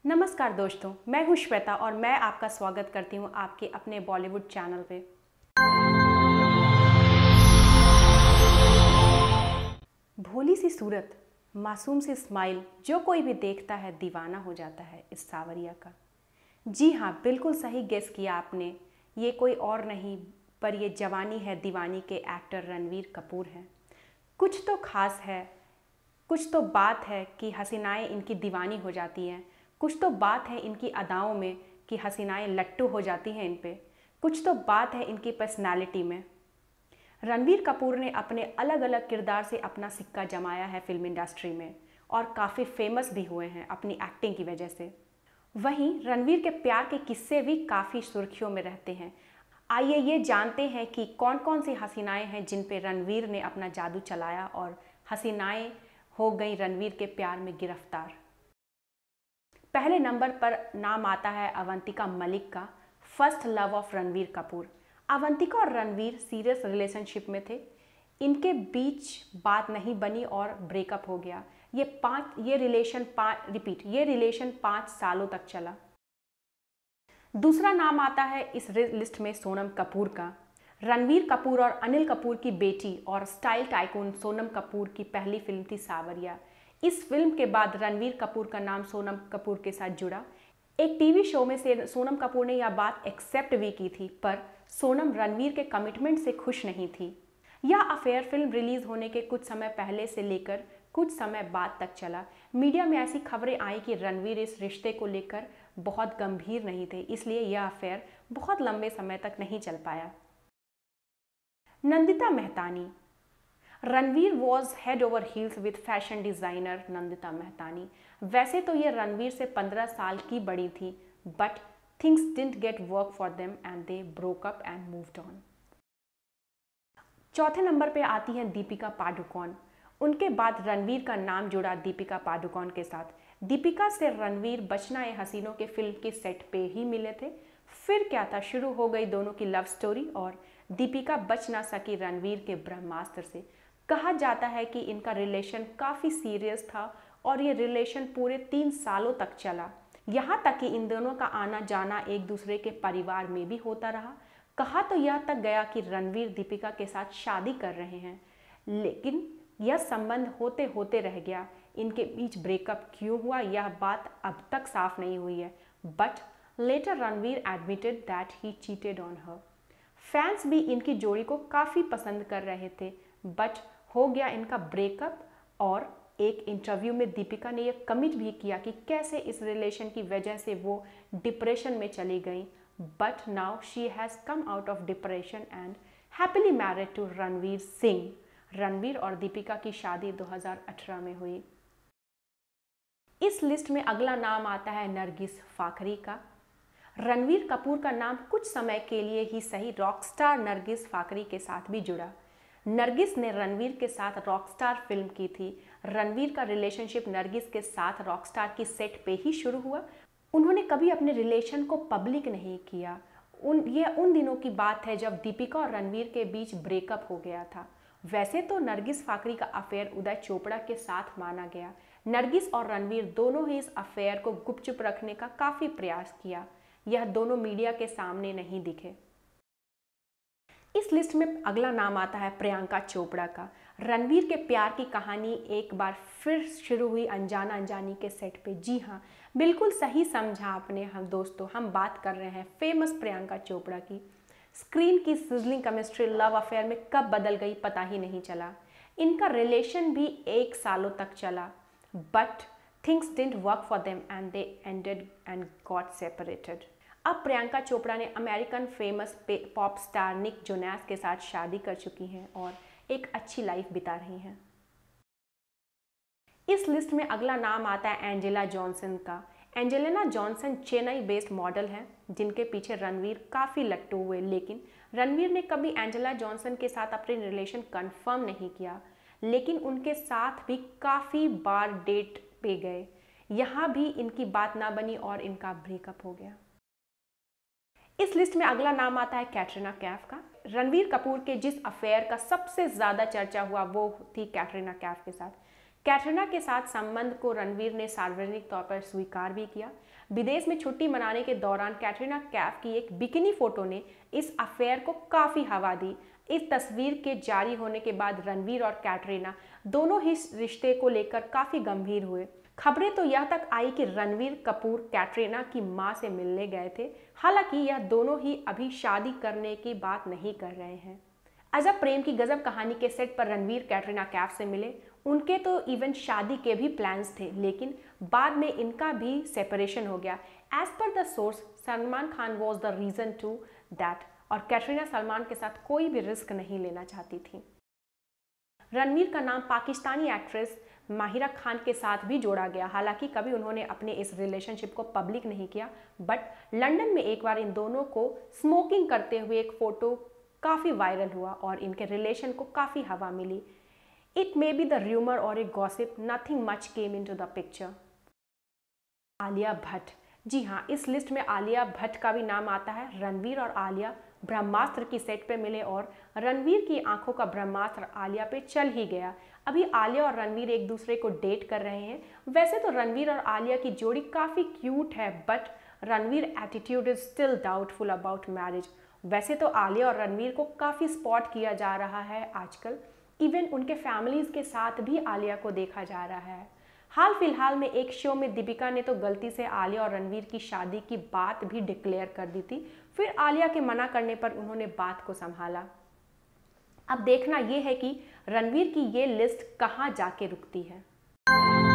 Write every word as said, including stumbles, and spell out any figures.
नमस्कार दोस्तों, मैं हूं श्वेता और मैं आपका स्वागत करती हूं आपके अपने बॉलीवुड चैनल पे। भोली सी सूरत, मासूम सी स्माइल, जो कोई भी देखता है दीवाना हो जाता है इस सावरिया का। जी हाँ, बिल्कुल सही गेस किया आपने। ये कोई और नहीं पर ये जवानी है दीवानी के एक्टर रणवीर कपूर हैं। कुछ तो खास है, कुछ तो बात है कि हसीनाएं इनकी दीवानी हो जाती हैं। कुछ तो बात है इनकी अदाओं में कि हसीनाएं लट्टू हो जाती हैं इन पे। कुछ तो बात है इनकी पर्सनालिटी में। रणवीर कपूर ने अपने अलग अलग किरदार से अपना सिक्का जमाया है फिल्म इंडस्ट्री में और काफ़ी फेमस भी हुए हैं अपनी एक्टिंग की वजह से। वहीं रणवीर के प्यार के किस्से भी काफ़ी सुर्खियों में रहते हैं। आइए ये जानते हैं कि कौन कौन सी हसीनाएं हैं जिन पे रणवीर ने अपना जादू चलाया और हसीनाएं हो गई रणवीर के प्यार में गिरफ्तार। पहले नंबर पर नाम आता है अवंतिका मलिक का, first love of Ranbir Kapoor. Avantika और रणवीर सीरियस रिलेशनशिप में थे। इनके बीच बात नहीं बनी और ब्रेकअप हो गया। ये पाँच ये रिलेशन पाँच रिपीट ये रिलेशन पाँच सालों तक चला। दूसरा नाम आता है इस लिस्ट में सोनम कपूर का। रणवीर कपूर और अनिल कपूर की बेटी और स्टाइल टाइकून सोनम कपूर की पहली फिल्म थी सावरिया। इस फिल्म के बाद रणवीर कपूर का नाम सोनम कपूर के साथ जुड़ा। एक टीवी शो में से सोनम कपूर ने यह बात एक्सेप्ट भी की थी, पर सोनम रणवीर के कमिटमेंट से खुश नहीं थी। यह अफेयर फिल्म रिलीज होने के कुछ समय पहले से लेकर कुछ समय बाद तक चला। मीडिया में ऐसी खबरें आई कि रणवीर इस रिश्ते को लेकर बहुत गंभीर नहीं थे, इसलिए यह अफेयर बहुत लंबे समय तक नहीं चल पाया। Nandita Mehtani. Ranbir was head over heels with fashion designer Nandita Mehtani. वैसे तो ये रणवीर से पंद्रह साल की बड़ी थी, but things didn't get work for them and they broke up and moved on. चौथे नंबर पे आती हैं दीपिका पादुकोण। उनके बाद रणवीर का नाम जुड़ा दीपिका पादुकोण के साथ। दीपिका से रणवीर बचना ए हसीनों के फिल्म के सेट पे ही मिले थे। फिर क्या था, शुरू हो गई दोनों की लव स्टोरी और दीपिका बच ना सकी रणवीर के ब्रह्मास्त्र से। कहा जाता है कि इनका रिलेशन काफ़ी सीरियस था और ये रिलेशन पूरे तीन सालों तक चला। यहाँ तक कि इन दोनों का आना जाना एक दूसरे के परिवार में भी होता रहा। कहा तो यह तक गया कि रणवीर दीपिका के साथ शादी कर रहे हैं, लेकिन यह संबंध होते होते रह गया। इनके बीच ब्रेकअप क्यों हुआ यह बात अब तक साफ नहीं हुई है, but later Ranbir admitted that he cheated on her. Fans भी इनकी जोड़ी को काफ़ी पसंद कर रहे थे, बट हो गया इनका ब्रेकअप। और एक इंटरव्यू में दीपिका ने यह कमिट भी किया कि कैसे इस रिलेशन की वजह से वो डिप्रेशन में चली गई, but now she has come out of depression and happily married to Ranveer Singh. Ranveer और दीपिका की शादी दो हज़ार अठारह में हुई। इस लिस्ट में अगला नाम आता है नरगिस फाकरी का। रणवीर कपूर का नाम कुछ समय के लिए ही सही रॉकस्टार नरगिस फाकरी के साथ भी जुड़ा। नरगिस ने रणवीर के साथ रॉकस्टार फिल्म की थी। रणवीर का रिलेशनशिप नरगिस के साथ रॉकस्टार की सेट पे ही शुरू हुआ। उन्होंने कभी अपने रिलेशन को पब्लिक नहीं किया। उन ये उन दिनों की बात है जब दीपिका और रणवीर के बीच ब्रेकअप हो गया था। वैसे तो नरगिस फाकरी का अफेयर उदय चोपड़ा के साथ माना गया। नरगिस और रणवीर दोनों ही इस अफेयर को गुपचुप रखने का काफ़ी प्रयास किया। यह दोनों मीडिया के सामने नहीं दिखे। इस लिस्ट में अगला नाम आता है प्रियंका चोपड़ा का। रणवीर के प्यार की कहानी एक बार फिर शुरू हुई अनजाना अनजानी के सेट पे। जी हाँ, बिल्कुल सही समझा आपने। हम दोस्तों हम बात कर रहे हैं फेमस प्रियंका चोपड़ा की। स्क्रीन की सिजलिंग केमिस्ट्री लव अफेयर में कब बदल गई पता ही नहीं चला। इनका रिलेशन भी एक सालों तक चला, but things didn't work for them and they ended and got separated. अब प्रियंका चोपड़ा ने American famous pop star Nick Jonas के साथ शादी कर चुकी हैं और एक अच्छी लाइफ बिता रही हैं। इस लिस्ट में अगला नाम आता है एंजेला जॉनसन का। Angelina Johnson Chennai based model हैं जिनके पीछे रणवीर काफ़ी लट्टू हुए, लेकिन रणवीर ने कभी एंजेला जॉनसन के साथ अपनी रिलेशन कंफर्म नहीं किया, लेकिन उनके साथ भी काफ़ी बार डेट पे गए। यहाँ भी इनकी बात ना बनी और इनका ब्रेकअप हो गया। इस लिस्ट में अगला नाम आता है कैटरीना कैफ का। रणवीर कपूर के जिस अफेयर का सबसे ज़्यादा चर्चा हुआ वो थी कैटरीना कैफ के साथ। कैटरीना के साथ संबंध को रणवीर ने सार्वजनिक तौर पर स्वीकार भी किया। विदेश में छुट्टी मनाने के दौरान कैटरीना कैफ की एक बिकिनी फोटो ने इस अफेयर को काफ़ी हवा दी। इस तस्वीर के जारी होने के बाद रणवीर और कैटरीना दोनों ही रिश्ते को लेकर काफ़ी गंभीर हुए। खबरें तो यह तक आई कि रणवीर कपूर कैटरीना की मां से मिलने गए थे। हालांकि यह दोनों ही अभी शादी करने की बात नहीं कर रहे हैं। अजब प्रेम की गजब कहानी के सेट पर रणवीर कैटरीना कैफ से मिले। उनके तो इवन शादी के भी प्लान्स थे, लेकिन बाद में इनका भी सेपरेशन हो गया। As per the source, Salman Khan was the reason to that, और कैटरीना सलमान के साथ कोई भी रिस्क नहीं लेना चाहती थी। रणवीर का नाम पाकिस्तानी एक्ट्रेस माहिरा खान के साथ भी जोड़ा गया। हालांकि कभी उन्होंने अपने इस रिलेशनशिप को पब्लिक नहीं किया, बट लंदन में एक बार इन दोनों को स्मोकिंग करते हुए एक फोटो काफ़ी वायरल हुआ और इनके रिलेशन को काफ़ी हवा मिली। It may be the rumour और a gossip, nothing much came into the picture. Alia Bhatt, जी हाँ, इस लिस्ट में आलिया भट्ट का भी नाम आता है। रणवीर और आलिया ब्रह्मास्त्र की सेट पे मिले और रणवीर की आंखों का ब्रह्मास्त्र आलिया पे चल ही गया। अभी आलिया और रणवीर एक दूसरे को डेट कर रहे हैं। वैसे तो रणवीर और आलिया की जोड़ी काफ़ी क्यूट है, but Ranveer attitude is still doubtful about marriage. वैसे तो आलिया और रणवीर को काफ़ी स्पॉट किया जा रहा है आजकल। इवन उनके फैमिलीज़ के साथ भी आलिया को देखा जा रहा है। हाल फिलहाल में एक शो में दीपिका ने तो गलती से आलिया और रणवीर की शादी की बात भी डिक्लेयर कर दी थी। फिर आलिया के मना करने पर उन्होंने बात को संभाला। अब देखना यह है कि रणवीर की ये लिस्ट कहाँ जाके रुकती है।